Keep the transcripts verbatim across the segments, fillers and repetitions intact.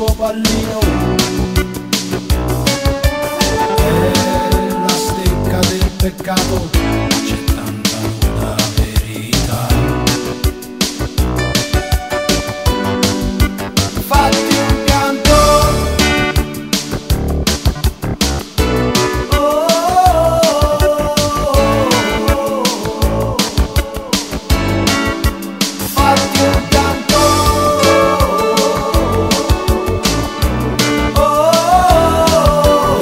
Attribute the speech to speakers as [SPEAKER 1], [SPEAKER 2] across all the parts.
[SPEAKER 1] tuo pallino è la stecca del peccato, c'è tanta nuda verità. Fatti un pianto, oh, oh, oh, oh. Fatti un pianto, oh, oh,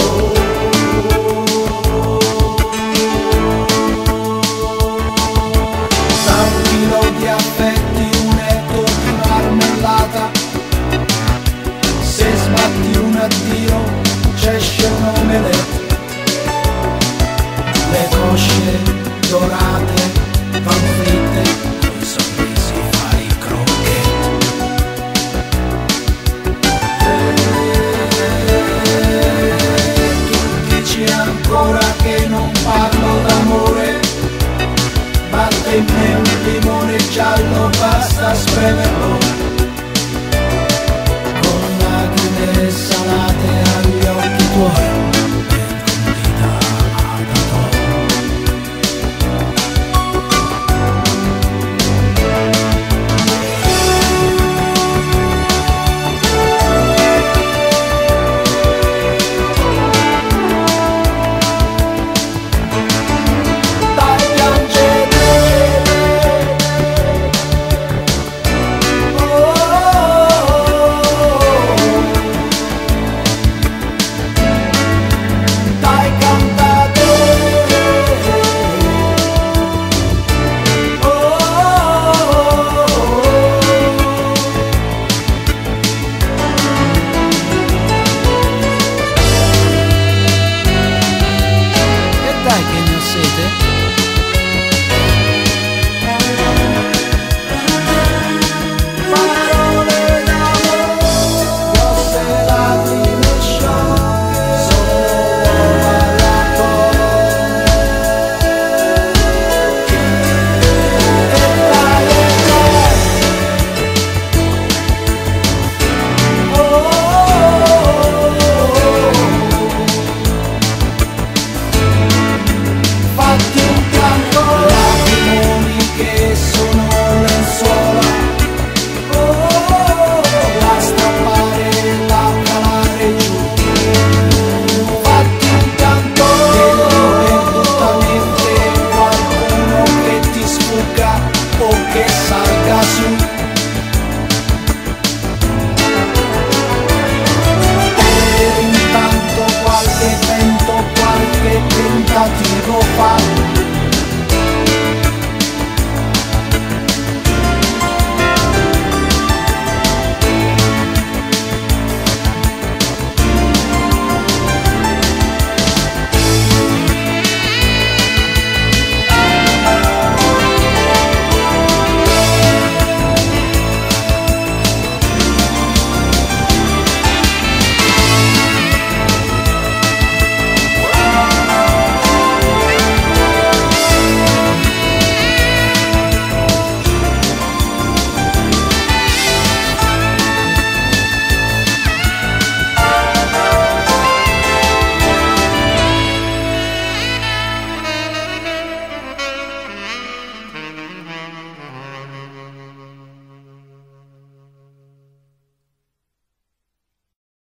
[SPEAKER 1] da un chilo di affetti, un etto di marmellata. Se sbatti un addio c'esce un omelette. Le cosce dorate van fritte, coi sorrisi fai crocchette. Tu dici ancora che non parlo d'amore, batte in me un limone giallo, basta spremerlo.